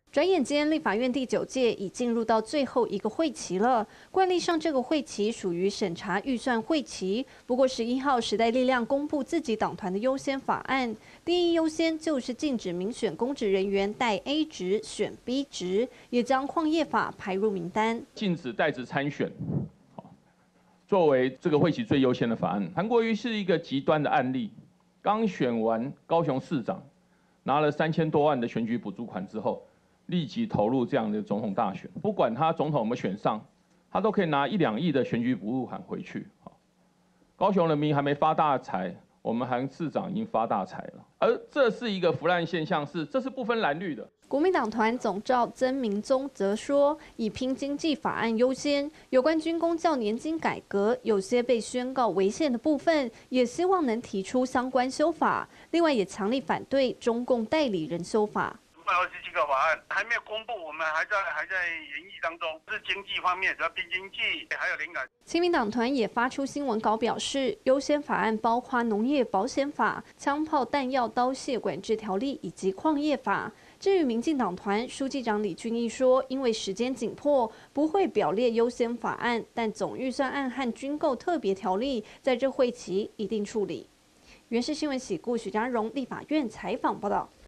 转眼间，立法院第9届已进入到最后一个会期了。惯例上，这个会期属于审查预算会期。不过11号，时代力量公布自己党团的优先法案，第一优先就是禁止民选公职人员带 A 职选 B 职，也将矿业法排入名单， 禁止代职参选。作为这个会期最优先的法案，韩国瑜是一个极端的案例。刚选完高雄市长，拿了3000多万的选举补助款之后，立即投入这样的总统大选。不管他总统有没有选上，他都可以拿1、2亿的选举补助款回去。高雄人民还没发大财，我们韩市长已经发大财了。而这是一个腐烂现象，这是不分蓝绿的。 国民党团总召曾明宗则说，以拼经济法案优先，有关军公教年金改革，有些被宣告违宪的部分，也希望能提出相关修法。另外，也强力反对中共代理人修法。 227个法案还没有公布，我们还在研议当中。是经济方面，主要拼经济，还有灵感。 亲民党团也发出新闻稿表示，优先法案包括农业保险法、枪炮弹药刀械管制条例以及矿业法。至于民进党团书记长李俊毅说，因为时间紧迫，不会表列优先法案，但总预算案和军购特别条例在这会期一定处理。原视新闻喜故许家荣立法院采访报道。